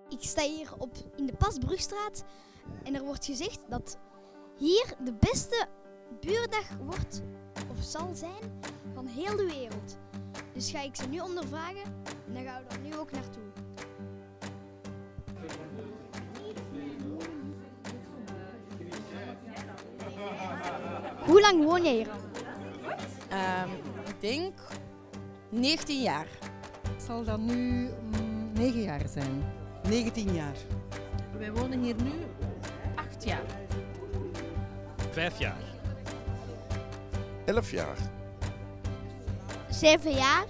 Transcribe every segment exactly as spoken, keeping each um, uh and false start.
Ik sta hier op, in de Pasbrugstraat en er wordt gezegd dat hier de beste buurdag wordt of zal zijn van heel de wereld. Dus ga ik ze nu ondervragen en dan gaan we er nu ook naartoe. Hoe lang woon jij hier al? Um, ik denk negentien jaar. Het zal dan nu mm, negen jaar zijn. negentien jaar. Wij wonen hier nu acht jaar. Vijf jaar. Elf jaar. Zeven jaar.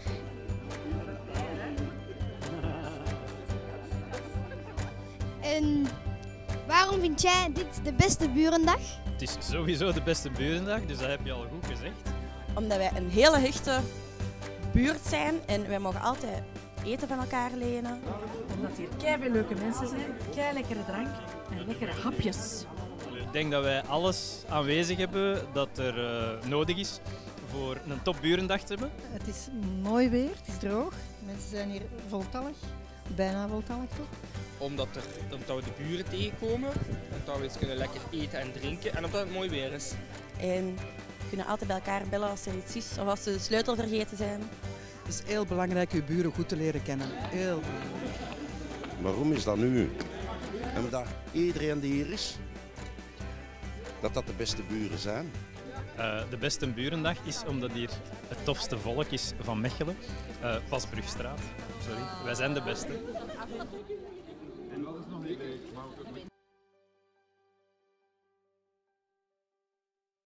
En waarom vind jij dit de beste burendag? Het is sowieso de beste burendag, dus dat heb je al goed gezegd. Omdat wij een hele hechte buurt zijn en wij mogen altijd eten van elkaar lenen. Omdat hier keiveel leuke mensen zijn, kei lekkere drank en lekkere hapjes. Ik denk dat wij alles aanwezig hebben dat er uh, nodig is voor een topburendag te hebben. Het is mooi weer, het is droog. Mensen zijn hier voltallig, bijna voltallig toch? Omdat, er, omdat we de buren tegenkomen, omdat we eens kunnen lekker eten en drinken en omdat het mooi weer is. En we kunnen altijd bij elkaar bellen als er iets is of als ze de sleutel vergeten zijn. Het is heel belangrijk uw buren goed te leren kennen. Heel. Waarom is dat nu? Omdat iedereen die hier is, dat dat de beste buren zijn. Uh, de beste burendag is omdat hier het tofste volk is van Mechelen. Uh, Pasbrugstraat, sorry. Wij zijn de beste.